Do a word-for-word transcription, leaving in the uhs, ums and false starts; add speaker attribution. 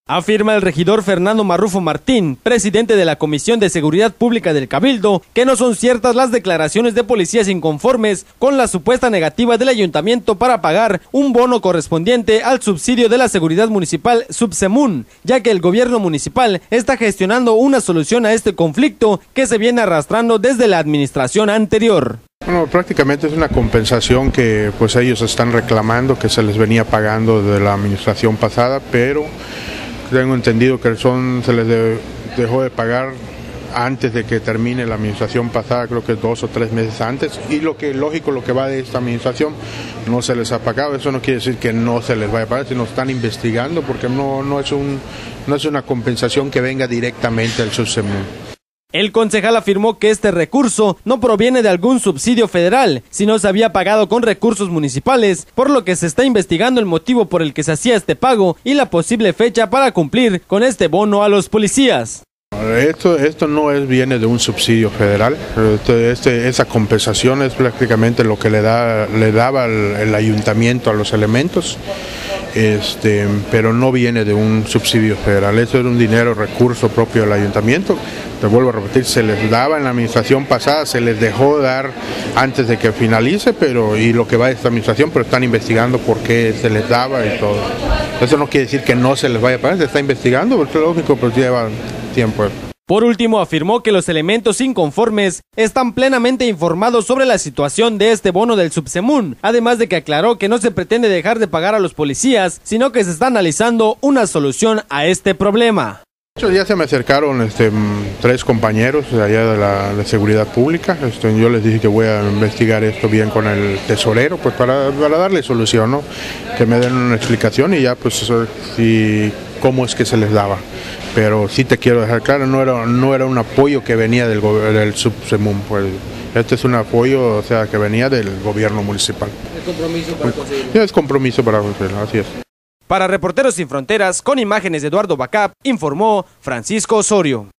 Speaker 1: Afirma el regidor Fernando Marrufo Martín, presidente de la Comisión de Seguridad Pública del Cabildo, que no son ciertas las declaraciones de policías inconformes con la supuesta negativa del ayuntamiento para pagar un bono correspondiente al subsidio de la seguridad municipal Subsemun, ya que el gobierno municipal está gestionando una solución a este conflicto que se viene arrastrando desde la administración anterior.
Speaker 2: Bueno, prácticamente es una compensación que pues ellos están reclamando, que se les venía pagando de la administración pasada, pero tengo entendido que son, se les de, dejó de pagar antes de que termine la administración pasada, creo que dos o tres meses antes, y lo que lógico, lo que va de esta administración no se les ha pagado. Eso no quiere decir que no se les vaya a pagar, sino están investigando, porque no, no, es, un, no es una compensación que venga directamente al Subsemun.
Speaker 1: El concejal afirmó que este recurso no proviene de algún subsidio federal, sino se había pagado con recursos municipales, por lo que se está investigando el motivo por el que se hacía este pago y la posible fecha para cumplir con este bono a los policías.
Speaker 2: Esto, esto no es, viene de un subsidio federal. Este, este, esa compensación es prácticamente lo que le, da, le daba el, el ayuntamiento a los elementos, este, pero no viene de un subsidio federal. Eso era un dinero, recurso propio del ayuntamiento. Te vuelvo a repetir, se les daba en la administración pasada, se les dejó dar antes de que finalice, pero y lo que va de esta administración, pero están investigando por qué se les daba y todo. Eso no quiere decir que no se les vaya a pagar, se está investigando, porque lo lógico, pues lleva tiempo.
Speaker 1: Por último, afirmó que los elementos inconformes están plenamente informados sobre la situación de este bono del Subsemun, además de que aclaró que no se pretende dejar de pagar a los policías, sino que se está analizando una solución a este problema.
Speaker 2: Ya se me acercaron este, tres compañeros de allá de la de seguridad pública. Este, yo les dije que voy a investigar esto bien con el tesorero, pues para, para darle solución, ¿no? Que me den una explicación y ya pues si, cómo es que se les daba. Pero sí te quiero dejar claro, no era, no era un apoyo que venía del, del Subsemun, pues este es un apoyo, o sea, que venía del gobierno municipal.
Speaker 1: ¿Es compromiso para conseguirlo?
Speaker 2: Es compromiso para conseguirlo, así es.
Speaker 1: Para Reporteros Sin Fronteras, con imágenes de Eduardo Bacap, informó Francisco Osorio.